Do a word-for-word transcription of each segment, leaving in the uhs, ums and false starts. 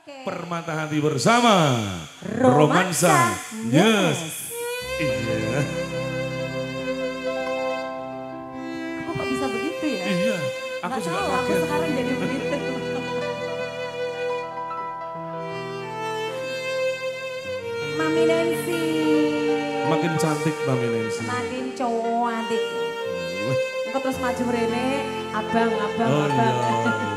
Permata Hati bersama Romansa Yes. Iya. Aku kok bisa begitu ya? Iya, aku Nggak juga tahu, kaget. aku sekarang jadi begitu. Mami Nancy. Makin cantik Mami Nancy. Makin cantik. Engko terus maju rene, abang, abang, Oh abang. iya.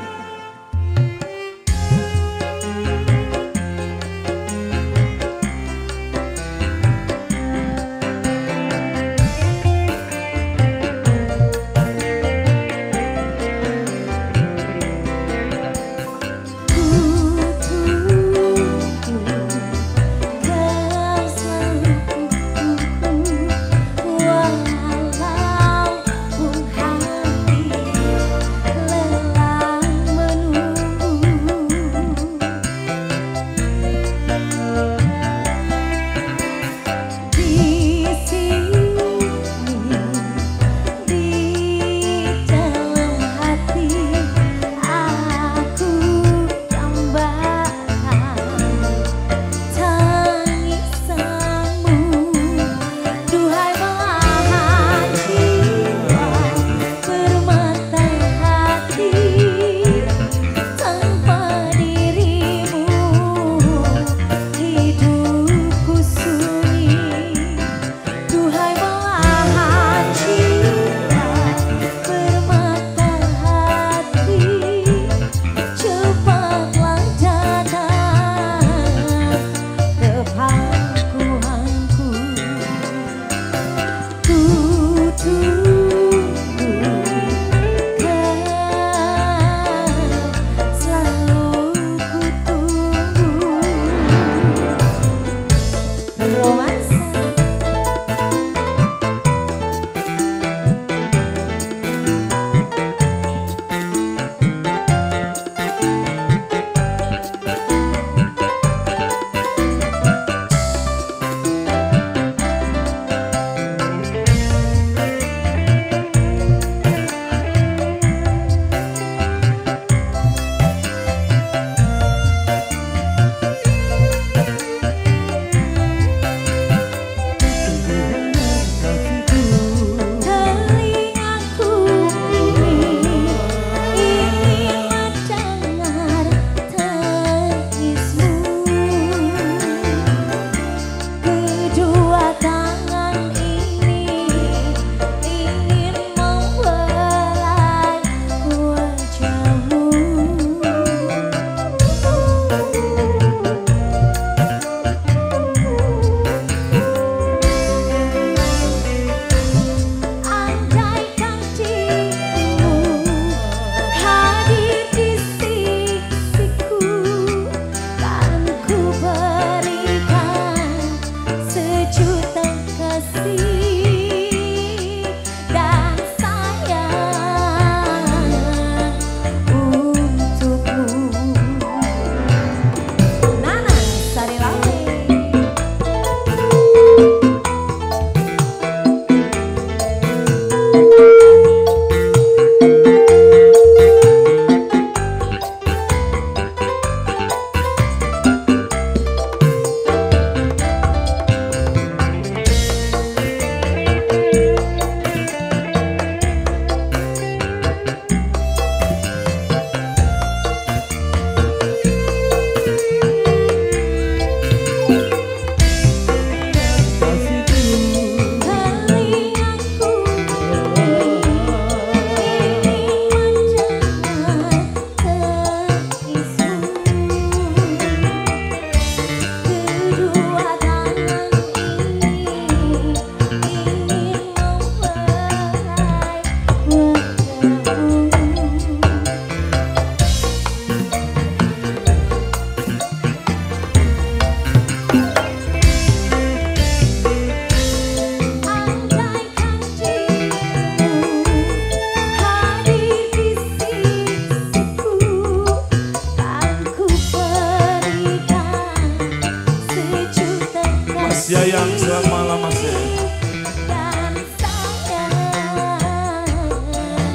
Yayang selamat malam Mas.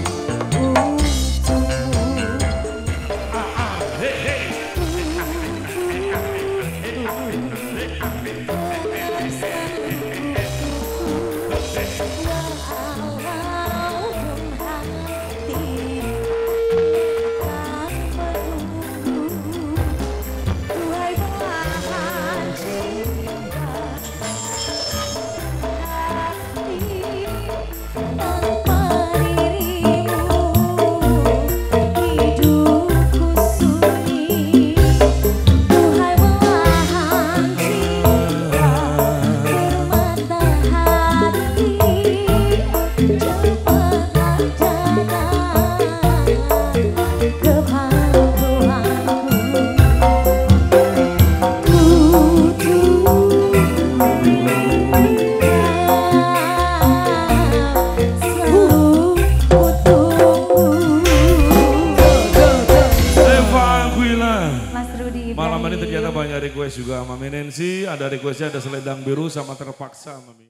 Ah, ah, hey, hey. malam ini dari- ternyata banyak request juga Mami Nancy. Ada requestnya ada selendang biru sama terpaksa Mami.